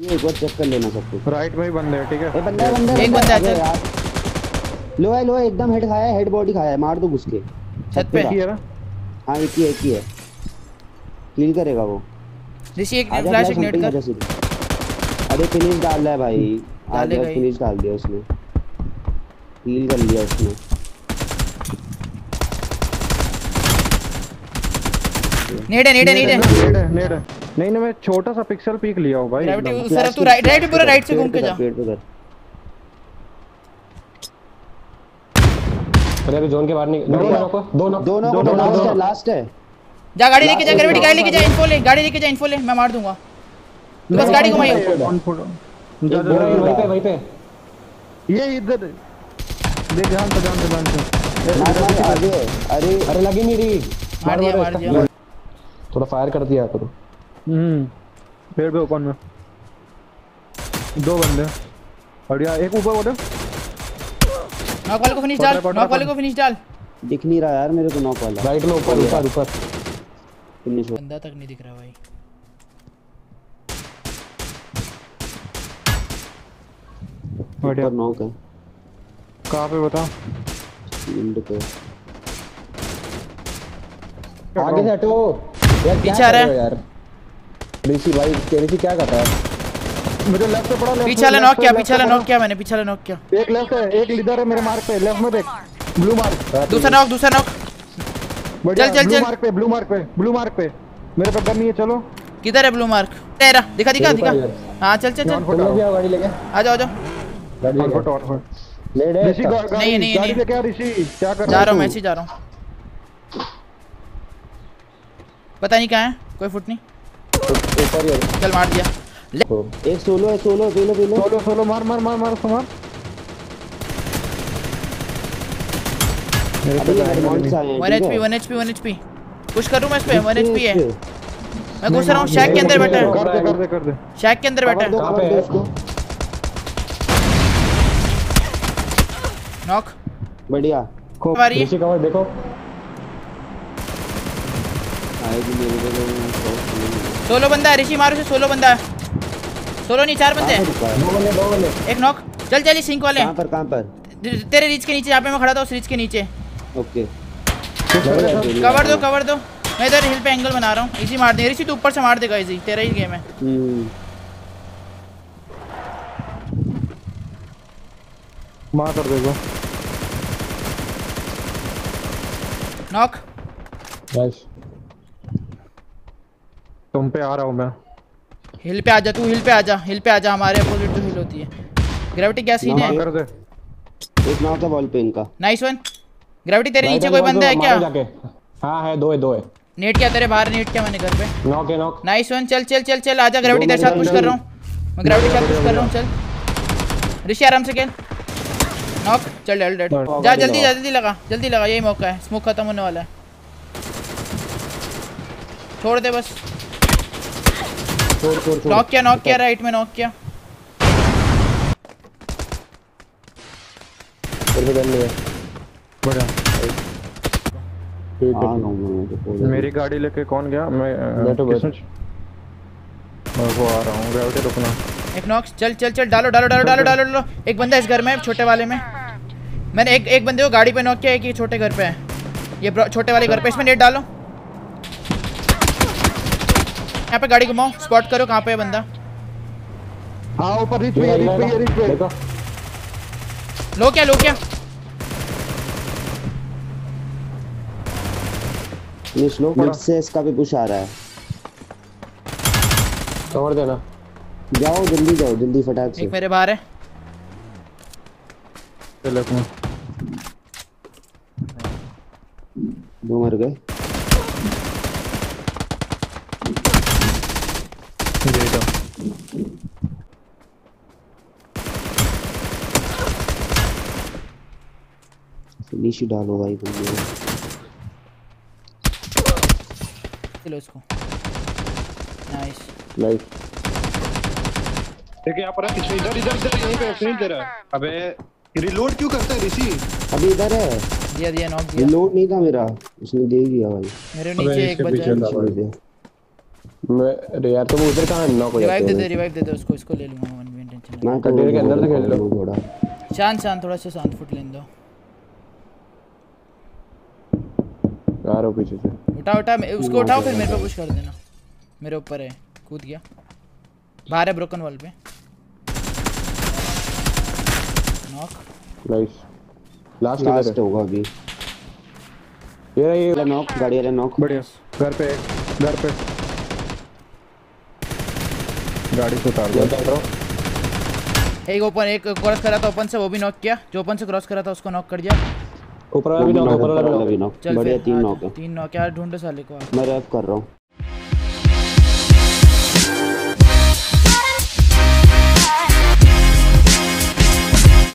ये एक बार चेक कर लेना सब कुछ। राइट में ही बंदे हैं, ठीक है। ए बंदा एक बंदा है यार। लो है एकदम हेड खाया है, हेड बॉडी खाया है, मार दो घुस के छत पे ही है ना। हां एक ही है, किल करेगा वो। ऋषि एक फ्लैश एक नेट कर। अरे फिनिश डाल रहा है भाई, डालेगा आगे फिनिश डाल दिया उसने, हील कर लिया उसने। नेट है। नहीं मैं छोटा सा पिक्सल पीक लिया हूं भाई। ग्रेविटी उस तरफ तू राइट पूरा राइट से घूम के जा। पेड़ पे कर। अरे जोन के बाहर नहीं। दो लास्ट है। जा गाड़ी लेके जा, ग्रेविटी गाड़ी लेके जा, इन्फो ले, गाड़ी लेके जा, इन्फो ले, मैं मार दूंगा। तू बस गाड़ी घुमाइए। वहीं पे ये इधर दे, ध्यान से। अरे लगी नहीं रही। मार दिया। थोड़ा फायर कर दिया करो। पेड़ पे ओपन में दो बंदे। बढ़िया, एक ऊपर उधर। नॉक वाले को फिनिश डाल। दिख नहीं रहा यार मेरे को नॉक वाला। राइट में ऊपर फिनिश हो। बंदा तक नहीं दिख रहा भाई। बढ़िया नॉक है। कहां पे बता? विंडो पे। आगे से हटो यार, पीछे आ रहा है यार। ऋषि भाई ऋषि क्या कर रहा है? मुझे लेफ्ट से पड़ा। पीछे वाला नॉक किया मैंने, पीछे वाला नॉक किया। एक लेफ्ट है, एक लीडर है मेरे मार्क पे, लेफ्ट में देख। Blue mark. दूसरा नॉक। चल ब्लू मार्क पे मेरे पे गन नहीं है। चलो किधर है ब्लू मार्क? तेरा दिखा। हां चल। गाड़ी लेके आ जाओ। ऋषि नहीं गाड़ी लेके आ। ऋषि क्या कर रहा है? जा रहा हूं, मैं ऐसे जा रहा हूं। पता नहीं कहां है, कोई फुट नहीं। ऊपर ही चल मार दिया। एक सोलो है, सोलो मार। वन एचपी पुश करूं मैं इस पे। 1 एचपी है, मैं घुस रहा हूं। शैक के अंदर बैठा है। कर दे। शैक के अंदर बैठा है। कहां पे है? नॉक बढ़िया। मारिए। ऋषि कवर देखो। आएगी मेरे को। सोलो बंदा है ऋषि, मारो से। सोलो बंदा है। सोलो नहीं, 4 बंदे हैं। दो बंदे। एक नॉक। चल सिंक वाले। कहां पर? तेरे रीच के नीचे, जहाँ पे मैं खड़ा था उस रीच के नीचे। ओके कवर दो। मैं इधर हिल पे एंगल बना रहा हूँ। इजी मार दे ऋषि, तू ऊपर से मार देगा। इजी तेरा ही गेम है। मार कर देगा। नॉक। नाइस। तुम पे आ रहा हूँ मैं। हिल पे आजा, तू हिल पे आजा। हमारे अपोजिट तो हिल होती है। ग्रेविटी क्या सीन है? कर दे। एक नॉक है वॉल पे इनका। Nice one. ग्रेविटी तेरे नीचे कोई बंदा है क्या? हाँ है, दो है। नेट क्या तेरे बाहर? नेट क्या मैंने घर पे? नॉक। Nice one. चल आजा। ग्रेविटी तेरे साथ पुश कर रहा हूँ मैं। ग्रेविटी के साथ पुश कर रहा हूँ। चल ऋषि आराम से खेल। नॉक। चल डेड। जा जल्दी लगा। यही मौका है, स्मोक खत्म होने वाला है। छोड़ दे बस। नॉक किया राइट में नॉक किया। बढ़िया। मेरी गाड़ी लेके कौन गया? मैं वो आ रहा हूँ। ग्रेविटी रुकना। एक नॉक। चल डालो। एक बंदा इस घर में, छोटे वाले में। मैंने एक बंदे को गाड़ी पे नॉक किया। एक ये छोटे घर पे है, ये छोटे वाले घर पे। इसमें नेट डालो। यहाँ पे गाड़ी घुमाओ, स्पॉट करो कहाँ पे है बंदा। हाँ ऊपर रिच पे। लो क्या ये स्लो मिड से इसका भी पुश आ रहा है। कवर देना। जाओ जल्दी फटाक से। एक मेरे बाहर है। दो मर गए। फिनिश डालो भाई बंदे। चलो इसको। नाइस। ठीक है, यहाँ पर है पीछे। इधर यहीं पे फिनिश दे रहा है। अबे रिलोड क्यों करता है ऋषि? अभी इधर है। दिया नॉक दिया। रिलोड नहीं था मेरा, उसने दे दिया भाई। मेरे नीचे एक बचा है। मैं यार तुम उधर कहां नॉक हो रिवाइव जाते दे हो? दे रिवाइव दे दे उसको, इसको ले लूंगा वन भी टेंशन मैं कंटेनर के अंदर से खेल लो। थोड़ा नहीं। शांत शांत, थोड़ा सा शांत फुट लेने दो। आ रहा हूं पीछे से। उठा उठा उसको उठाओ, फिर मेरे पे पुश कर देना। मेरे ऊपर है, कूद गया बाहर है ब्रोकन वॉल पे। नॉक। नाइस। लास्ट लास्ट इधर होगा अभी। ये नॉक, गाड़ी वाला नॉक। बढ़िया। घर पे घर पे गाड़ी से उतार दो। उतर रहा हूं। एक ओपन, एक क्रॉस करा था ओपन से, वो भी नॉक किया। जो ओपन से क्रॉस करा था उसको नॉक कर दिया। ऊपर वाला भी नॉक, ऊपर वाला भी नॉक। भी नॉक। चल बढ़िया, फिर 3 हाँ, नॉक है। 3 नॉक यार, ढूंढो साले को। मैं रैप कर रहा हूँ।